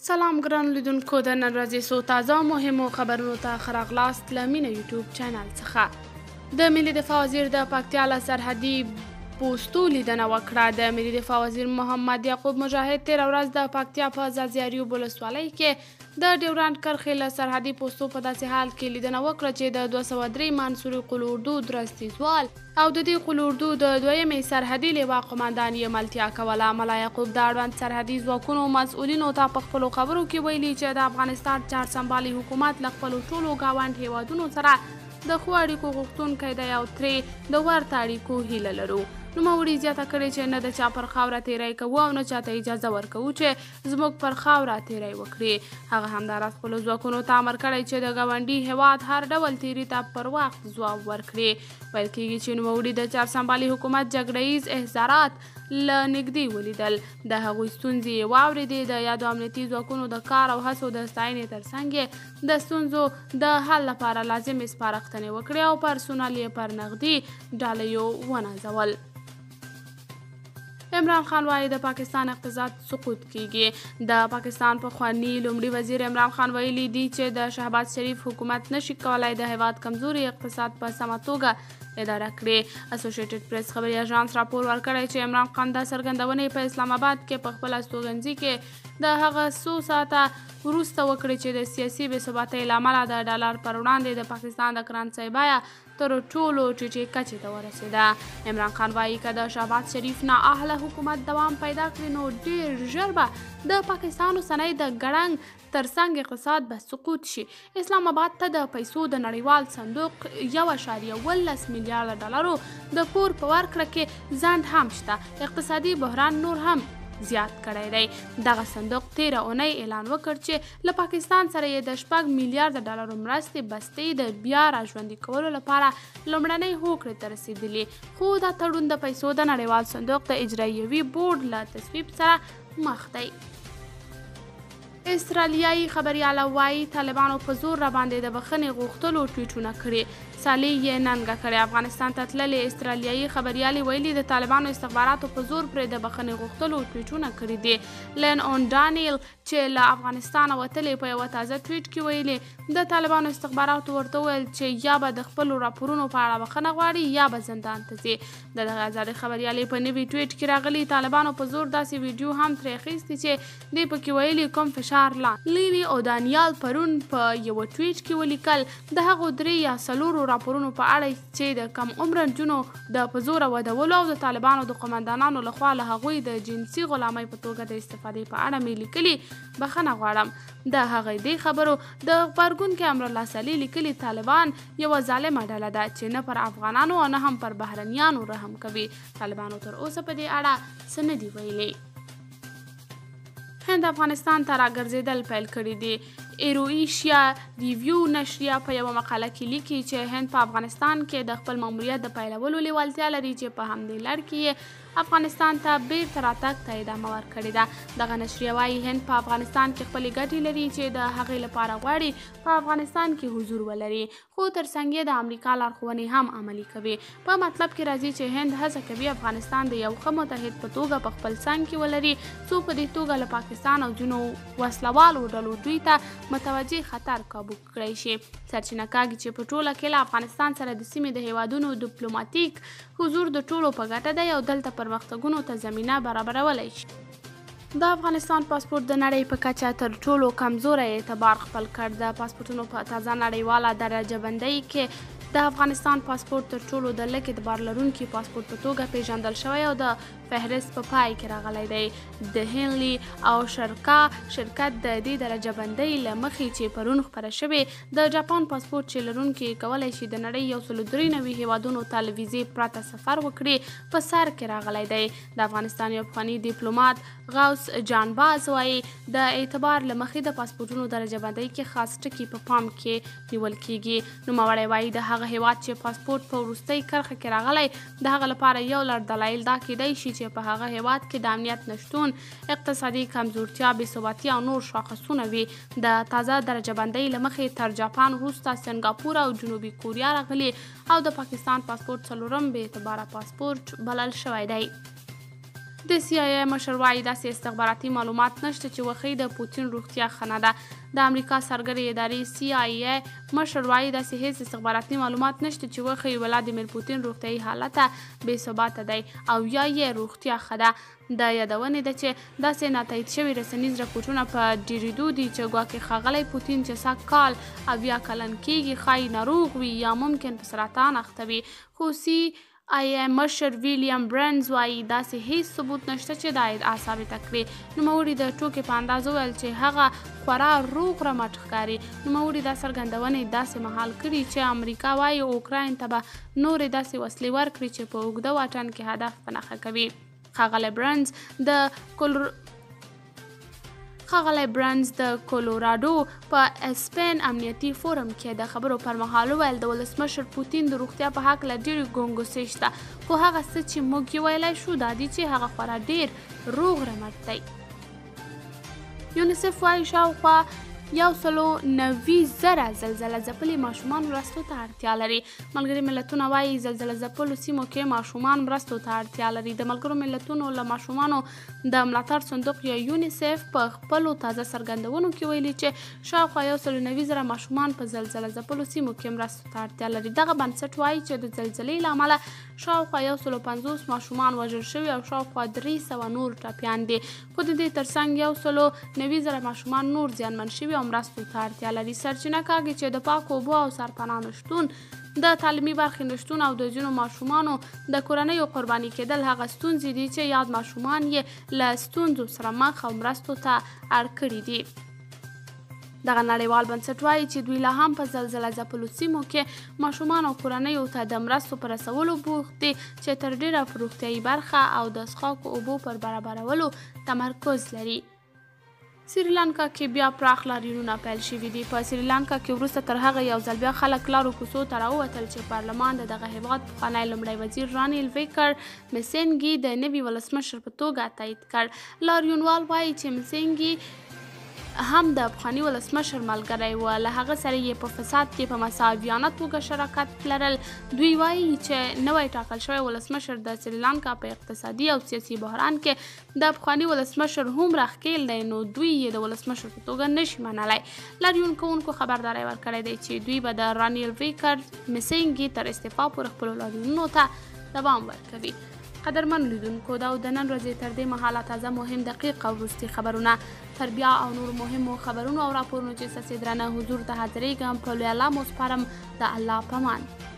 سلام ګران لیدونکو د نن ورځې څو تازه مهمو خبرونو ته ښه راغلاست له مینه یوټیوب چینل څخه. د ملي دفاع وزیر د پکتیا له سرحدي پوستو لیدنه وکړه. د ملي دفاع وزیر محمد یعقوب مجاهد تېره ورځ د پکتیا په ځاځیاریوب ولسوالۍ کې د ډیورنډ کرښې له سرحدي پوستو په داسې حال کې لیدنه وکړه چې د 203 منصوري قول اردو درستیزوال او د دې قول اردو د دویمې سرحدي لیوا قماندان یې ملتیا کوله. ملا یعقوب د اړوند سرحدي ځواکونو مسؤلینو ته په خپلو خبرو کې ویلي چې د افغانستان چارسمبالي حکومت له خپلو ټولو ګاونډ هیوادونو سره د ښو اړیکو غوښتونکی دی او ترې د ورته اړیکو هیله لرو. نوموړي زیاته کړې چې نه د چا پر خاوره تیری کوو او نه چاته اجازه ورکوو چې زموږ پر خاوره تیری وکړي. هغه همداراز خپلو ځواکونو ته امر کړی چې د ګاونډي هیواد هر ډول تیري ته پر وخت ځواب ورکړي. ویل کېږي چې نوموړي د چارسمبالي حکومت جګړه ییز احضارات له نږدې ولیدل، د هغوی ستونزې یې واورېدې، د یادو امنیتي ځواکونو د کار او هڅو د ستاینې ترڅنګ یې د ستونزو د حل لپاره لازمې سپارښتنې وکړې او پرسونل یې پر نغدي ډالیو ونازول. عمران خان وایي د پاکستان اقتصاد سقوط کیږي. د پاکستان پخواني لومړي وزیر عمران خان ویلي دي چې د شهباز شریف حکومت نشي کولای د هیواد کمزوري اقتصاد په سمه توګه اداره کړي. اسوسییټډ پریس خبري اژانس راپور ورکړی چې عمران خان دا څرګندونې په اسلام آباد کې په خپل استوګنځي کې د هغه څو ساعته وروسته وکړي چې د سیاسي بې ثباتۍ له امله د ډالر پر وړاندې د پاکستان د کرنسۍ بیه تر ټولو ټیټې کچې ته ورسېده. عمران خان وایي که د شهباز شریف نااهله حکومت دوام پیدا کړي نو ډېر ژر به د پاکستان اوسنی د ګړنګ ترڅنګ اقتصاد به سقوط شي. اسلام آباد ته د پیسو د نړیوال صندوق 1.18 میلیارډ ډالرو د پور په ورکړه کې ځنډ هم شته. اقتصادي بحران نور هم زیات کړی دی. دغه صندوق تیره اونۍ اعلان وکړ چې له پاکستان سره یې د 6 میلیارډ ډالرو مرستې بستې د بیا راژوندي کولو لپاره لومړنۍ هوکړې ته رسېدلي، خو دا تړون د پیسو د نړیوال صندوق د اجرایوي بورډ له تصویب سره مخ دی. استرالیایي خبریاله وایي طالبانو په زور راباندې د بخښنې غوښتلو ټویټونه کړي. سالي یې ننګه کړې. افغانستان ته تللې استرالیایي خبریالې ویلي د طالبانو استخباراتو په زور پرې د بخښنې غوښتلو ټویټونه کړي دي. لین اون ډانیل چې له افغانستانه وتلې په یوه تازه ټویټ کې ویلي د طالبانو استخباراتو ورته وویل چې یا به د خپلو راپورونو په اړه بخښنه غواړي یا به زندان ته ځي. د دغه ازادې خبریالې په نوي ټویټ کې راغلي طالبانو په زور داسې ویډیو هم ترې اخیستی چې دې پکې ویلي کوم فشار لاندې. لینی او دانیال پرون په یوه ټویټ کې ولیکل د هغو 3 یا 4 راپورونو په اړه چې د کم عمره نجونو د په زوره ودولو او د طالبانو د قماندانانو لخوا له هغوی د جنسي غلامۍ په توګه د استفادې په اړه مې لیکلي، بخښنه غواړم. د هغې دې خبرو د غبرګون کې امرالله صالح لیکلي طالبان یوه ظالمه ډله ده چې نه پر افغانانو او نه هم پر بهرنیانو رحم کوي. طالبانو تر اوسه په دې اړه څه نه دي ویلي. هند افغانستان ته راګرځېدل پیل کړي دي. ایرویشیا ریویو نشریه په یوه مقاله کې لیکي چې هند په افغانستان کې د خپل ماموریت د پیلولو لیوالتیا لري چې په همدې لړ کې یې افغانستان ته بیرته راتګ ته ادامه ورکړې ده. دغه نشریه وایي هند په افغانستان کې خپلې ګټې لري چې د هغې لپاره غواړي په افغانستان کې حضور ولري، خو ترڅنګ یې د امریکا لارښوونې هم عملي کوي. په مطلب کې راځي چې هند هڅه کوي افغانستان د یو ښه متحد په توګه په خپل څنګ کې ولري، څو په دې توګه له پاکستان او ځینو وسلوالو ډلو دوی ته متوجه خطر کابو کړی شي. سرچینه کاږي چې په ټوله کې له افغانستان سره د سیمې د هیوادونو ډیپلوماتیک حضور د ټولو په ګټه دی او دلته پرمختګونو ته زمینه برابرولی شي. د افغانستان پاسپورت د نړۍ په کچه تر ټولو کمزوری اعتبار خپل کړ. د پاسپورتونو په تازه نړیواله درجه بندۍ کې د افغانستان پاسپورت تر ټولو د لږ اعتبار لرونکي پاسپورت په توګه پیژندل شوی او د فهرست په پای کې راغلی دی. د هنلي او شرکا شرکت د دې درجه بندۍ له مخې چې پرون خپره شوې د جاپان پاسپورت چې لرونکي کولی شي د نړۍ 193 هیوادونو ته له ویزې پرته سفر وکړي په سر کې راغلی دی. د افغانستان یو پخواني ډیپلومات غوث جانباز وایي د اعتبار له مخې د پاسپورتونو درجه بندۍ کې خاص ټکي په پام کې نیول کیږي. نوموړی وایي د هغه هیواد چې پاسپورت په وروستۍ کرښه کې راغلی د هغه لپاره یو لړ دلایل دا کیدای شي چې په هغه هیواد کې د امنیت نشتون، اقتصادي کمزورتیا، بې ثباتي او نور شاخصونه وي. د تازه درجه بندۍ له مخې تر جاپان وروسته سنګاپور او جنوبي کوریا راغلي او د پاکستان پاسپورت 4م بې اعتباره پاسپورت بلل شوی دی. د CIA مشر وایي داسې استخباراتي معلومات نشته چې وښیي د پوتین روغتیا ښه نه ده. د امریکا څارګرې ادارې CIA مشر وایي داسې هیڅ استخباراتي معلومات نشته چې وښیي ولادیمیر پوتین روغتیایي حالت بې ثباته دی او یا یې روغتیا ښه ده. د یادونې ده چې داسې ناتایید شوي رسنیز راپورټونه په ډېرېدو دي چې ګواکې ښاغلی پوتین چې 100 کال او یا کلن کېږي ښایي ناروغ وي یا ممکن په سرطان اخته وي. خو CIA مشر ویلیام برنز وایي داسې هیڅ ثبوت نشته چې دا ادعا ثابته کړي. نوموړي د ټوکې په انداز وویل چې هغه خورا روغ رمټ ښکاري. نوموړي دا څرګندونې داسې مهال کړي چې امریکا وایي اوکراین ته به نورې داسې وسلې ورکړي چې په اوږده واټن کې هدف په نښه کوي. ښاغلی برنز د کولوراډو په اسپین امنیتي فورم کې د خبرو پر مهال وویل د ولسمشر پوتین د روغتیا په هکله ډېرې ګونګوسې شته، خو هغه څه چې موږ یې ویلی شو دا دي چې هغه خورا ډېر روغ رمټ دی. یونیسف وایي شاوخوا 190,000 زلزله ځپلي ماشومان مرستو ته اړتیا لري. ملګري ملتونه وایي زلزله ځپلو سیمو کې ماشومان مرستو ته اړتیا لري. د ملګرو ملتونو له ماشومانو د ملاتړ صندوق یا یونیسف په خپلو تازه څرګندونو کې ویلي چې شاوخوا 190,000 ماشومان په زلزله ځپلو سیمو کې مرستو ته اړتیا لري. دغه بنسټ وایي چې د زلزلې له امله شاوخوا 150 ماشومان وژل شوي او شاوخوا 300 نور ټپیان دي. خو د دې ترڅنګ 190,000 ماشومان نور زیانمن شوي مرستو ته اړتیا لري. سرچینه کاږي چې د پاکو اوبو او سرپناه نشتون، د تعلیمي برخې نشتون او د ځینو ماشومانو د کورنیو قرباني کېدل هغه ستونزې دي چې یاد ماشومان یې له ستونزو سره مخ او مرستو ته اړ کړي دي. دغه نړیوال بنسټ وایي چې دوی لا هم په زلزله ځپلو سیمو کې ماشومان او کورنیو ته د مرستو په رسولو بوخت دي چې تر ډېره په روغتیایي برخه او د څښاکو اوبو پر برابرولو تمرکز لري. سریلانکا کې بیا پراخ لاریونونه پیل شوي دي. په سریلانکا کې وروسته تر هغه یو ځل بیا خلک لارو کوڅو ته راووتل چې پارلمان د دغه هیواد پخوانی لومړی وزیر رانیل ویکرمسینګي د نوي ولسمشر په توګه تایید کړ. لاریونوال وایي چې مسینګي هم د پخواني ولسمشر ملګری و، له هغه سره یې په فساد کې په مساویانه توګه شراکت لرل. دوی وایي چې نوی ټاکل شوی ولسمشر د سریلانکا په اقتصادي او سیاسي بحران کې د پخواني ولسمشر هومره ښکیل دی، نو دوی یې د ولسمشر په توګه نشي منلی. لاریون کوونکو خبرداری ورکړی دی چې دوی به د رانیل ویکرمسینګي تر استعفا پورې خپلو لاریونونو ته دوام ورکوي. قدرمن لیدونکو دا د نن ورځې تر دې مهاله تازه مهم دقیق او وروستي خبرونه تر بیا او نور مهمو خبرونو او راپورونو چې ستاسې درانه حضور ته حاضرېږم په لوی الله مو سپارم. د الله په امان.